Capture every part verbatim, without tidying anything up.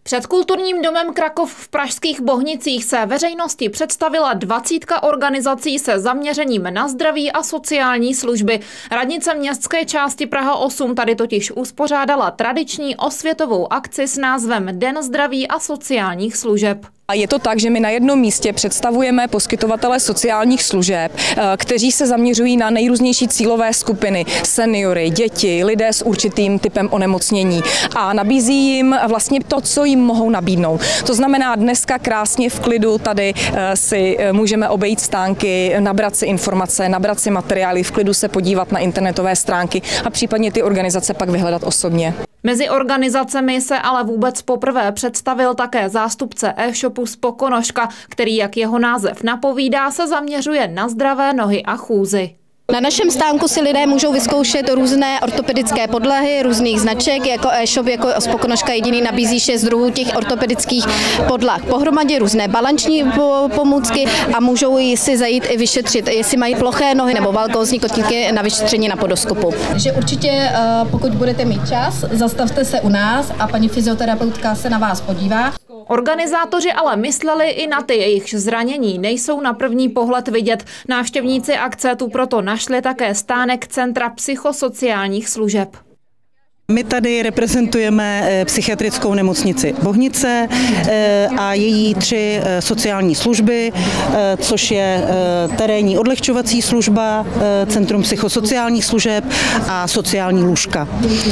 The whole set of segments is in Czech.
Před kulturním domem Krakov v pražských Bohnicích se veřejnosti představila dvacítka organizací se zaměřením na zdraví a sociální služby. Radnice městské části Praha osm tady totiž uspořádala tradiční osvětovou akci s názvem Den zdraví a sociálních služeb. A je to tak, že my na jednom místě představujeme poskytovatele sociálních služeb, kteří se zaměřují na nejrůznější cílové skupiny, seniory, děti, lidé s určitým typem onemocnění a nabízí jim vlastně to, co jim mohou nabídnout. To znamená, dneska krásně v klidu tady si můžeme obejít stánky, nabrat si informace, nabrat si materiály, v klidu se podívat na internetové stránky a případně ty organizace pak vyhledat osobně. Mezi organizacemi se ale vůbec poprvé představil také zástupce e-shopu Spokonožka, který, jak jeho název napovídá, se zaměřuje na zdravé nohy a chůzi. Na našem stánku si lidé můžou vyzkoušet různé ortopedické podlahy, různých značek, jako e-shop, jako Spokonožka jediný nabízí šest druhů těch ortopedických podlah. Pohromadě různé balanční pomůcky a můžou si zajít i vyšetřit, jestli mají ploché nohy nebo valgózní kotníky na vyšetření na podoskopu. Takže určitě, pokud budete mít čas, zastavte se u nás a paní fyzioterapeutka se na vás podívá. Organizátoři ale mysleli i na ty, jejichž zranění nejsou na první pohled vidět. Návštěvníci akce tu proto našli také stánek Centra psychosociálních služeb. My tady reprezentujeme psychiatrickou nemocnici Bohnice a její tři sociální služby, což je terénní odlehčovací služba, Centrum psychosociálních služeb a sociální lůžka.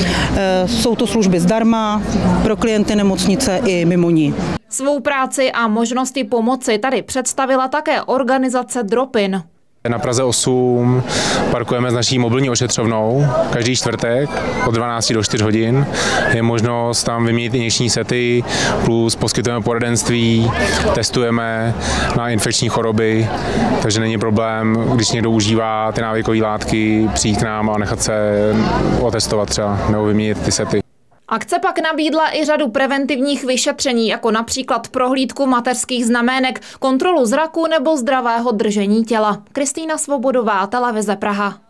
Jsou to služby zdarma pro klienty nemocnice i mimo ní. Svou práci a možnosti pomoci tady představila také organizace Drop-in. Na Praze osm parkujeme s naší mobilní ošetřovnou každý čtvrtek od dvanácti do čtyř hodin. Je možnost tam vyměnit injekční sety, plus poskytujeme poradenství, testujeme na infekční choroby, takže není problém, když někdo užívá ty návykové látky, přijít k nám a nechat se otestovat třeba nebo vyměnit ty sety. Akce pak nabídla i řadu preventivních vyšetření, jako například prohlídku mateřských znamének, kontrolu zraku nebo zdravého držení těla. Kristýna Svobodová, Televize Praha.